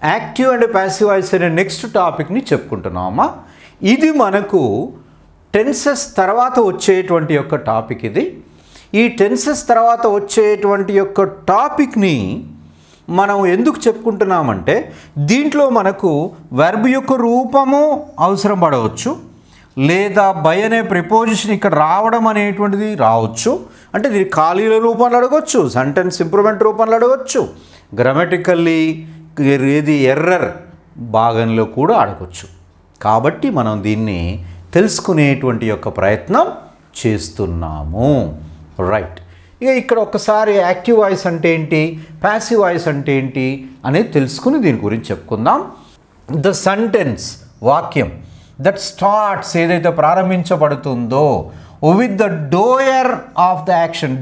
Active and passive voice అనే next టాపిక్ని చెప్పుకుంటున్నామా. ఇది మనకు టెన్సెస్ తర్వాత వచ్చేటువంటి యొక్క టాపిక్ ఇది. ఈ టెన్సెస్ తర్వాత వచ్చేటువంటి యొక్క టాపిక్ని మనం ఎందుకు చెప్పుకుంటున్నామంటే దీంట్లో మనకు వెర్బ్ యొక్క రూపము అవసరం పడవచ్చు, లేదా బై అనే ప్రిపోజిషన్ ఇక్కడ రావడం అనేటువంటిది రావచ్చు. అంటే ఇది ఖాళీల రూపంలో అడగవచ్చు, సెంటెన్స్ ఇంప్రూవ్మెంట్ రూపంలో అడగవచ్చు, గ్రామటికల్లీ ఏది ఎర్రర్ భాగంలో కూడా అడగవచ్చు. కాబట్టి మనం దీన్ని తెలుసుకునేటువంటి యొక్క ప్రయత్నం చేస్తున్నాము. రైట్. ఇక ఇక్కడ ఒక్కసారి యాక్టివ్ వాయిస్ అంటే ఏంటి, ప్యాసివ్ వాయిస్ అంటే ఏంటి అనేది తెలుసుకుని దీని గురించి చెప్పుకుందాం. ద సెంటెన్స్ వాక్యం దట్ స్టార్ట్స్ ఏదైతే ప్రారంభించబడుతుందో with the doer of the action.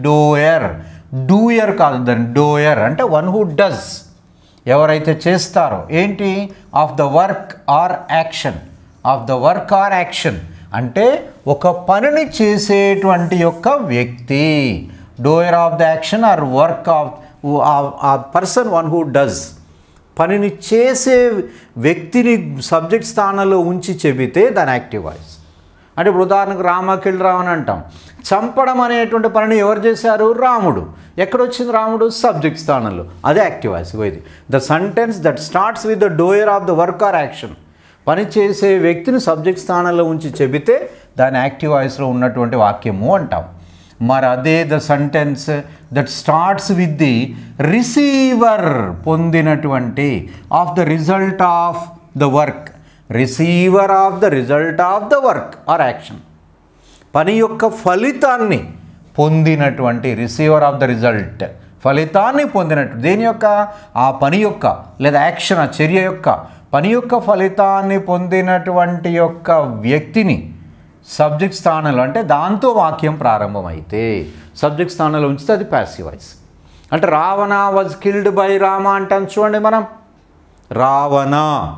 Doer కాదు, దాన్ని డోయర్ అంటే వన్ హూ డస్, ఎవరైతే చేస్తారో ఏంటి, of the work or action. Of the work or action అంటే ఒక పనిని చేసేటువంటి యొక్క వ్యక్తి. Doer of the action or work of person one who does. పనిని చేసే వ్యక్తిని సబ్జెక్ట్ స్థానంలో ఉంచి చెబితే దాని యాక్టివ్ వాయిస్. అంటే ఇప్పుడు ఉదాహరణకు రామకిల్ అని అంటాం. చంపడం అనేటువంటి పనిని ఎవరు చేశారు, రాముడు. ఎక్కడొచ్చింది రాముడు, సబ్జెక్ట్ స్థానంలో, అదే యాక్టివ్ వాయిస్. ఇది the sentence that starts with the doer of the work or action. పని చేసే వ్యక్తిని సబ్జెక్ట్ స్థానంలో ఉంచి చెబితే దాని యాక్టివ్ వాయిస్లో ఉన్నటువంటి వాక్యము అంటాం. మరి అదే the sentence that starts with the receiver, పొందినటువంటి, of the result of the work. Receiver of the result of the work or action. పని యొక్క ఫలితాన్ని పొందినటువంటి, రిసీవర్ ఆఫ్ ద రిజల్ట్, ఫలితాన్ని పొందినట్టు, దేని యొక్క, ఆ పని యొక్క లేదా యాక్షన్, ఆ చర్య యొక్క పని యొక్క ఫలితాన్ని పొందినటువంటి యొక్క వ్యక్తిని సబ్జెక్ట్ స్థానంలో, అంటే దాంతో వాక్యం ప్రారంభమైతే సబ్జెక్ట్ స్థానంలో ఉంచితే అది ప్యాసివ్ వాయిస్. అంటే Ravana was killed by Rama అంటాం చూడండి మనం. రావణ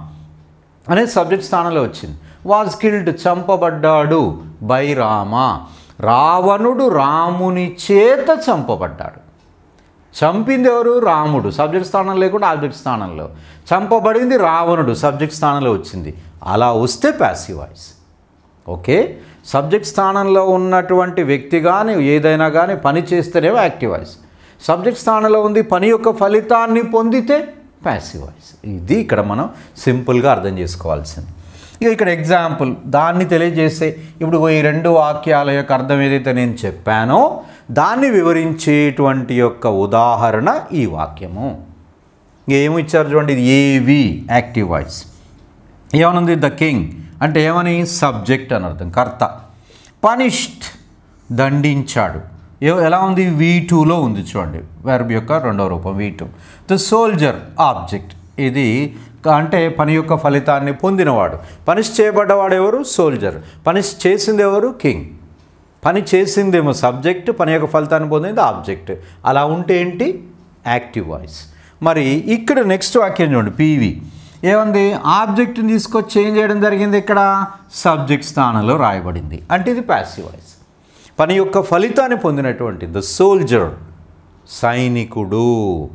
అనేది సబ్జెక్ట్ స్థానంలో వచ్చింది. వాజ్ కిల్డ్ చంపబడ్డాడు, బై రామ. రావణుడు రాముని చేత చంపబడ్డాడు. చంపింది ఎవరు, రాముడు. సబ్జెక్ట్ స్థానం లేకుండా ఆబ్జెక్ట్ స్థానంలో. చంపబడింది రావణుడు, సబ్జెక్ట్ స్థానంలో వచ్చింది. అలా వస్తే ప్యాసివ్ వాయిస్. ఓకే. సబ్జెక్ట్ స్థానంలో ఉన్నటువంటి వ్యక్తి కానీ ఏదైనా కానీ పని చేస్తేనేమో యాక్టివ్ వాయిస్. సబ్జెక్ట్ స్థానంలో ఉంది, పని యొక్క ఫలితాన్ని పొందితే ప్యాసివ్ వాయిస్. ఇది ఇక్కడ మనం సింపుల్గా అర్థం చేసుకోవాల్సింది. ఇక ఇక్కడ ఎగ్జాంపుల్ దాన్ని తెలియజేసే, ఇప్పుడు ఈ రెండు వాక్యాల యొక్క అర్థం ఏదైతే నేను చెప్పానో దాన్ని వివరించేటువంటి యొక్క ఉదాహరణ ఈ వాక్యము. ఏమి ఇచ్చారు చూడండి, ఇది ఏవి యాక్టివ్ వాయిస్. ఏమనుంది, ద కింగ్ అంటే ఏమని, సబ్జెక్ట్ అని అర్థం, కర్త. పనిష్డ్ దండించాడు, ఎలా ఉంది, V2లో ఉంది చూడండి, వెర్బ్ యొక్క రెండవ రూపం V2. ద సోల్జర్ ఆబ్జెక్ట్, ఇది అంటే పని యొక్క ఫలితాన్ని పొందినవాడు. పనిష్ చేయబడ్డవాడు ఎవరు, సోల్జర్. పనిష్ చేసింది ఎవరు, కింగ్. పని చేసిందేమో సబ్జెక్ట్, పని యొక్క ఫలితాన్ని పొందింది ఆబ్జెక్ట్. అలా ఉంటే ఏంటి, యాక్టివ్ వాయిస్. మరి ఇక్కడ నెక్స్ట్ వాక్యం చూడండి, PV ఏముంది, ఆబ్జెక్ట్ని తీసుకొచ్చి చేంజ్ చేయడం జరిగింది, ఇక్కడ సబ్జెక్ట్ స్థానంలో రాయబడింది, అంటే ఇది ప్యాసివ్ వాయిస్. పని యొక్క ఫలితాన్ని పొందినటువంటి ద సోల్జర్, సైనికుడు.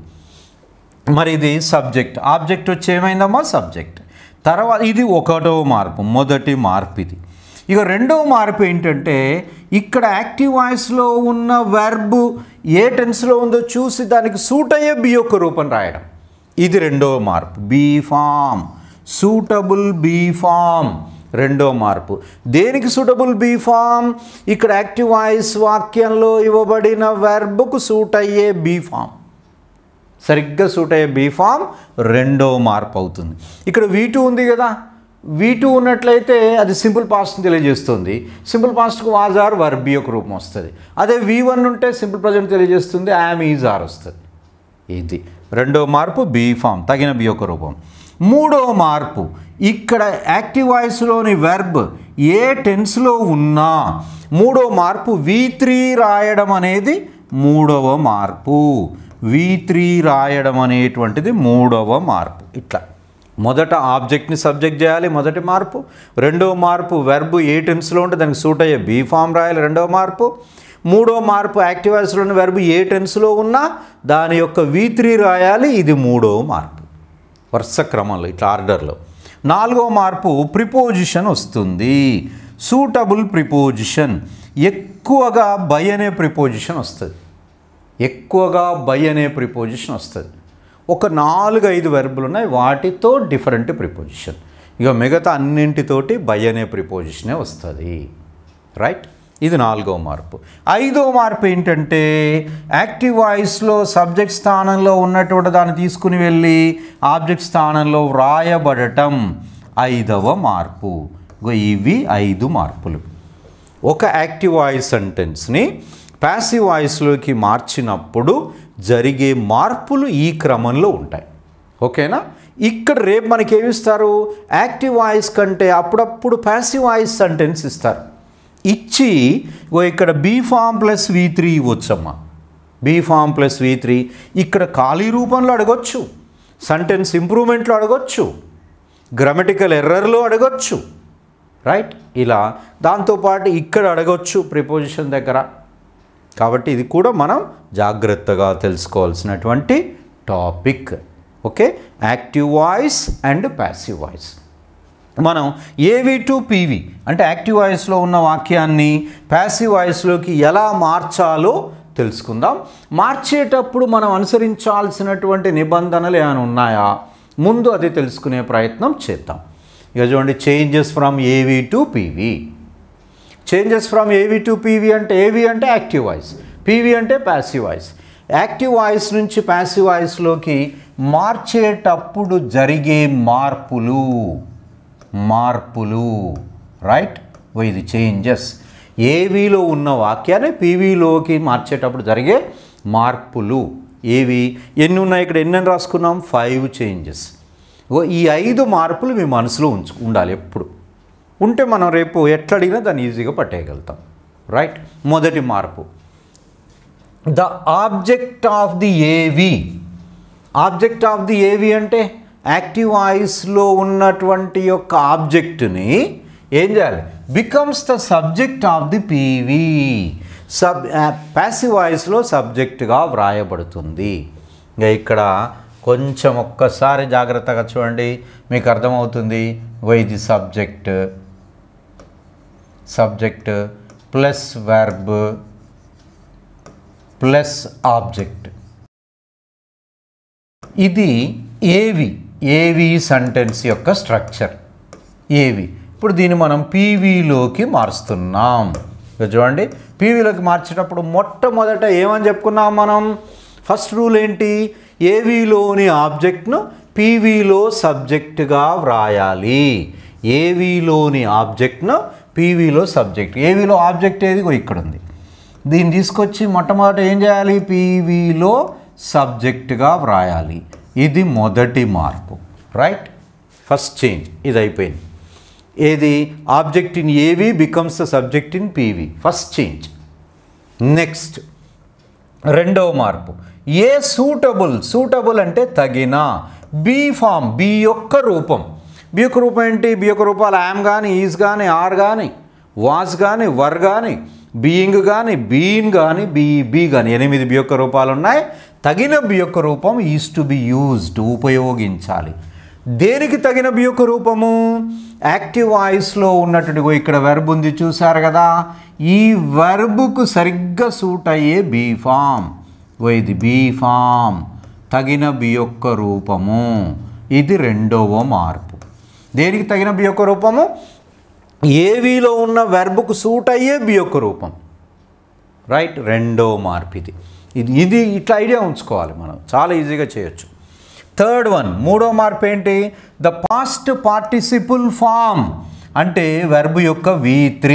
మరి ఇది సబ్జెక్ట్, ఆబ్జెక్ట్ వచ్చి ఏమైందమ్మా, సబ్జెక్ట్. తర్వాత ఇది ఒకటో మార్పు, మొదటి మార్పు ఇది. ఇక రెండవ మార్పు ఏంటంటే ఇక్కడ యాక్టివ్ వాయిస్లో ఉన్న వెర్బ్ ఏ టెన్స్లో ఉందో చూసి దానికి సూట్ అయ్యే బి యొక్క రూపం రాయడం, ఇది రెండవ మార్పు. Be form, suitable be form, రెండవ మార్పు. దేనికి సూటబుల్ బీ ఫామ్, ఇక్కడ యాక్టివ్ వాయిస్ వాక్యంలో ఇవ్వబడిన వెర్బ్కు సూట్ అయ్యే బీ ఫామ్, సరిగ్గా సూట్ అయ్యే బీ ఫామ్ రెండవ మార్పు అవుతుంది. ఇక్కడ V2 ఉంది కదా, V2 ఉన్నట్లయితే అది సింపుల్ పాస్ట్ని తెలియజేస్తుంది. సింపుల్ పాస్ట్కు వాజ్ ఆర్ వర్బ్ యొక్క రూపం వస్తుంది. అదే V1 ఉంటే సింపుల్ ప్రజెంట్ తెలియజేస్తుంది, యామ్ ఈజ్ ఆర్ వస్తుంది. ఇది రెండవ మార్పు, బీ ఫామ్, తగిన బి యొక్క రూపం. మూడవ మార్పు, ఇక్కడ యాక్టివ్ వాయిస్లోని వెర్బ్ ఏ టెన్స్లో ఉన్నా మూడవ మార్పు V3 రాయడం అనేది మూడవ మార్పు. V3 రాయడం అనేటువంటిది మూడవ మార్పు. ఇట్లా మొదట ఆబ్జెక్ట్ని సబ్జెక్ట్ చేయాలి, మొదటి మార్పు. రెండవ మార్పు వెర్బ్ ఏ టెన్స్లో ఉంటే దానికి సూట్ అయ్యే బీ ఫామ్ రాయాలి, రెండవ మార్పు. మూడో మార్పు యాక్టివ్ వాయిస్లోని వెర్బ్ ఏ టెన్స్లో ఉన్నా దాని యొక్క V3 రాయాలి, ఇది మూడవ మార్పు. వరుస క్రమంలో ఇట్లా ఆర్డర్లో. 4వ మార్పు ప్రిపోజిషన్ వస్తుంది. Suitable preposition. ఎక్కువగా బై అనే ప్రిపోజిషన్ వస్తుంది. ఎక్కువగా బై అనే ప్రిపోజిషన్ వస్తుంది. ఒక 4-5 వెర్బులు ఉన్నాయి, వాటితో డిఫరెంట్ ప్రిపోజిషన్. ఇక మిగతా అన్నింటితోటి బై అనే ప్రిపోజిషనే వస్తుంది. రైట్, ఇది 4వ మార్పు. 5వ మార్పు ఏంటంటే యాక్టివ్ వాయిస్లో సబ్జెక్ట్ స్థానంలో ఉన్నటువంటి దాన్ని తీసుకుని వెళ్ళి ఆబ్జెక్ట్ స్థానంలో వ్రాయబడటం 5వ మార్పు. ఇవి 5 మార్పులు. ఒక యాక్టివ్ వాయిస్ సెంటెన్స్ని ప్యాసివ్ వాయిస్లోకి మార్చినప్పుడు జరిగే మార్పులు ఈ క్రమంలో ఉంటాయి. ఓకేనా? ఇక్కడ రేపు మనకి ఏమిస్తారు, యాక్టివ్ వాయిస్ కంటే అప్పుడప్పుడు ప్యాసివ్ వాయిస్ సెంటెన్స్ ఇస్తారు. ఇచ్చి ఇక్కడ బీ ఫామ్ ప్లస్ V3 ఇవ్వచ్చమ్మా. బీ ఫామ్ ప్లస్ V3 ఇక్కడ ఖాళీ రూపంలో అడగొచ్చు, సెంటెన్స్ ఇంప్రూవ్మెంట్లో అడగొచ్చు, గ్రామటికల్ ఎర్రర్లో అడగొచ్చు. రైట్, ఇలా దాంతోపాటు ఇక్కడ అడగొచ్చు ప్రిపోజిషన్ దగ్గర. కాబట్టి ఇది కూడా మనం జాగ్రత్తగా తెలుసుకోవాల్సినటువంటి topic. Okay, active voice and passive voice. మనం ఏవి టు పీవి అంటే యాక్టివ్ వాయిస్లో ఉన్న వాక్యాన్ని ప్యాసివ్ వాయిస్లోకి ఎలా మార్చాలో తెలుసుకుందాం. మార్చేటప్పుడు మనం అనుసరించాల్సినటువంటి నిబంధనలు ఏమైనా ఉన్నాయా, ముందు అది తెలుసుకునే ప్రయత్నం చేద్దాం. ఇక చూడండి, changes from AV to PV. Changes from AV to PV అంటే ఏవి అంటే యాక్టివ్ వాయిస్, పీవి అంటే ప్యాసివ్ వాయిస్. యాక్టివ్ వాయిస్ నుంచి ప్యాసివ్ వాయిస్లోకి మార్చేటప్పుడు జరిగే మార్పులు రైట్, ఇది చేంజెస్. ఏవిలో ఉన్న వాక్యాన్ని పీవీలోకి మార్చేటప్పుడు జరిగే మార్పులు ఏవి, ఎన్ని ఉన్నాయి ఇక్కడ, ఎన్ని రాసుకున్నాం, 5 చేంజెస్. ఈ 5 మార్పులు మీ మనసులో ఉండాలి ఎప్పుడు. ఉంటే మనం రేపు ఎట్లా అడిగినా దాన్ని ఈజీగా పట్టేయగలుగుతాం. రైట్, మొదటి మార్పు the object of the AV. Object of the AV అంటే యాక్టివ్ వాయిస్లో ఉన్నటువంటి యొక్క ఆబ్జెక్ట్ని ఏం చేయాలి, becomes the subject of the PV. Passive వాయిస్లో సబ్జెక్ట్గా వ్రాయబడుతుంది. ఇంకా ఇక్కడ కొంచెం ఒక్కసారి జాగ్రత్తగా చూడండి, మీకు అర్థమవుతుంది. ఇది subject plus verb plus object. ఇది ఏవి సెంటెన్స్ యొక్క స్ట్రక్చర్ ఏవి. ఇప్పుడు దీన్ని మనం పీవీలోకి మారుస్తున్నాం. చూడండి, పీవీలోకి మార్చేటప్పుడు మొట్టమొదట ఏమని చెప్పుకున్నాం మనం, ఫస్ట్ రూల్ ఏంటి, ఏవీలోని ఆబ్జెక్ట్ను పీవీలో సబ్జెక్టుగా వ్రాయాలి. ఏవీలోని ఆబ్జెక్ట్ను పీవీలో సబ్జెక్ట్. ఏవీలో ఆబ్జెక్ట్ ఏది ఇక్కడ ఉంది, దీన్ని తీసుకొచ్చి మొట్టమొదట ఏం చేయాలి, పీవీలో సబ్జెక్టుగా వ్రాయాలి. ఇది మొదటి మార్పు. రైట్, ఫస్ట్ చేంజ్ ఇది అయిపోయింది. ఏది, object in AV becomes the subject in PV, first change. Next రెండవ మార్పు, ఏ సూటబుల్ అంటే తగిన. బీ ఫామ్, బీ యొక్క రూపం. బీ యొక్క రూపం ఏంటి, బీ యొక్క రూపాలు యామ్ కానీ, ఈజ్ కానీ, ఆర్ కానీ, వాజ్ కానీ, వర్ కానీ, బీయింగ్ కానీ, బీన్ కానీ, బీ కానీ, 8 బీ యొక్క రూపాలు ఉన్నాయి. తగిన బీ యొక్క రూపం ఈజ్ టు బి యూజ్డ్, ఉపయోగించాలి. దేనికి తగిన బీ యొక్క రూపము, యాక్టివ్ వాయిస్లో ఉన్నటువంటి ఇక్కడ వెర్బ్ ఉంది చూసారు కదా, ఈ వెర్బ్కు సరిగ్గా సూట్ అయ్యే బీ ఫామ్. ఇది బీ ఫామ్, తగిన బీ యొక్క రూపము. ఇది రెండవ మార్పు. దేనికి తగిన బీ యొక్క రూపము, ఏవిలో ఉన్న వెర్బ్కు సూట్ అయ్యే బీ యొక్క రూపం. రైట్, రెండవ మార్పు ఇది ఇట్లా ఐడియా ఉంచుకోవాలి, మనం చాలా ఈజీగా చేయొచ్చు. థర్డ్ వన్, మూడో మార్పు ఏంటి, ద పాస్ట్ పార్టిసిపుల్ ఫామ్ అంటే వెర్బ్ యొక్క V3.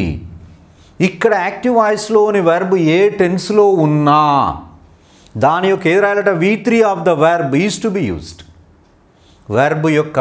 ఇక్కడ యాక్టివ్ వాయిస్లోని వెర్బ్ ఏ టెన్స్లో ఉన్నా దాని యొక్క ఏది రాయాలట, V3 of the verb is to be used. Verb యొక్క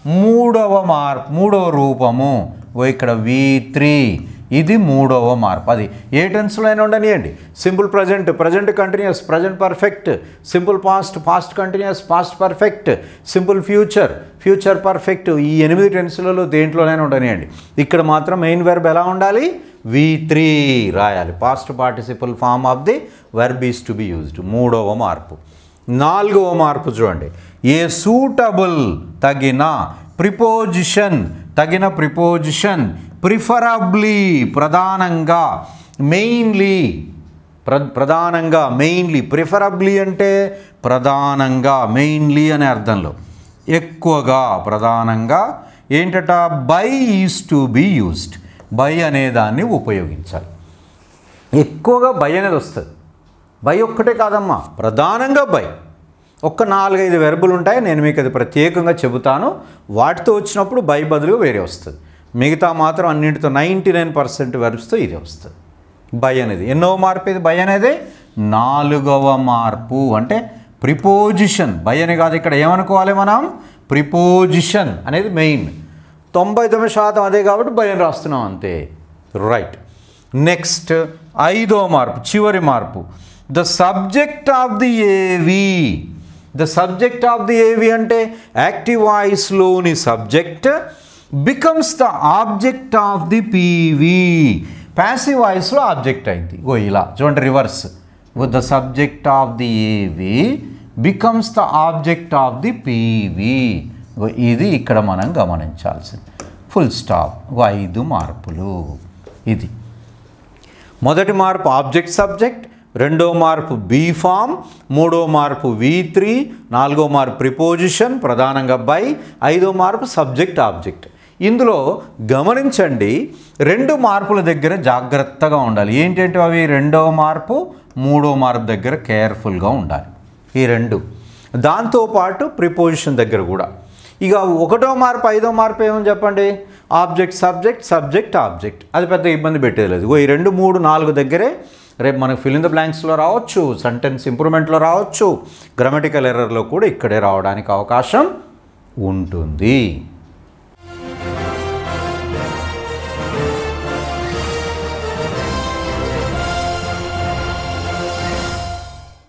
మూడవ రూపము ఇక్కడ V3, ఇది మూడవ మార్పు. అది ఏ టెన్స్లో అయినా ఉండనియండి, simple present continuous, present perfect, simple past continuous, past perfect, simple future perfect, ఈ 8 టెన్స్లలో దేంట్లోనైనా ఉండనియండి. ఇక్కడ మాత్రం మెయిన్ వెర్బ్ ఎలా ఉండాలి, V3 రాయాలి. Past participle form of the verb is to be used, మూడవ మార్పు. నాలుగవ మార్పు చూడండి, ఏ సూటబుల్ తగిన ప్రిపోజిషన్, తగిన ప్రిపోజిషన్, ప్రిఫరబ్లీ ప్రధానంగా, మెయిన్లీ ప్రధానంగా, మెయిన్లీ, ప్రిఫరబ్లీ అంటే ప్రధానంగా, మెయిన్లీ అనే అర్థంలో, ఎక్కువగా, ప్రధానంగా ఏంటట, by is to be used, by అనే దాన్ని ఉపయోగించాలి. ఎక్కువగా బై అనేది వస్తుంది. బై ఒక్కటే కాదమ్మా, ప్రధానంగా బై. ఒక్క 4-5 వెర్బులు ఉంటాయి, నేను మీకు అది ప్రత్యేకంగా చెబుతాను. వాటితో వచ్చినప్పుడు బై బదులుగా వేరే వస్తుంది. మిగతా మాత్రం అన్నింటితో 99% వెర్బ్స్తో ఇదే వస్తుంది బై అనేది. ఎన్నో మార్పు ఇది బై అనేది? 4వ మార్పు. అంటే ప్రిపోజిషన్, బై అని కాదు, ఇక్కడ ఏమనుకోవాలి మనం, ప్రిపోజిషన్ అనేది మెయిన్. 99% అదే కాబట్టి బై అని రాస్తున్నాం అంతే. రైట్. నెక్స్ట్ 5వ మార్పు, చివరి మార్పు, the subject of the AV. The subject of the AV అంటే యాక్టివ్ వాయిస్లోని subject becomes the object of the PV. Passive వాయిస్లో ఆబ్జెక్ట్ అయింది. ఇలా చూడండి, reverse. The subject of the AV becomes the object of the PV. ఇది ఇక్కడ మనం గమనించాల్సింది. Full stop. 5 మార్పులు. ఇది మొదటి మార్పు ఆబ్జెక్ట్ సబ్జెక్ట్, రెండో మార్పు బీ ఫామ్, మూడో మార్పు V3, నాలుగో మార్పు ప్రిపోజిషన్ ప్రధానంగా బై, 5వ మార్పు సబ్జెక్ట్ ఆబ్జెక్ట్. ఇందులో గమనించండి, 2 మార్పుల దగ్గర జాగ్రత్తగా ఉండాలి. ఏంటంటే అవి 2వ మార్పు 3వ మార్పు దగ్గర కేర్ఫుల్గా ఉండాలి. ఈ 2. దాంతోపాటు ప్రిపోజిషన్ దగ్గర కూడా. ఇక 1వ మార్పు 5వ మార్పు ఏమని చెప్పండి, ఆబ్జెక్ట్ సబ్జెక్ట్, సబ్జెక్ట్ ఆబ్జెక్ట్. అది పెద్ద ఇబ్బంది పెట్టేది లేదు. ఈ 2, 3, 4 దగ్గరే రేపు మనకు ఫిల్ ఇన్ ద బ్లాంక్స్లో రావచ్చు, సెంటెన్స్ ఇంప్రూవ్మెంట్లో రావచ్చు, గ్రామటికల్ ఎర్రర్లో కూడా ఇక్కడే రావడానికి అవకాశం ఉంటుంది.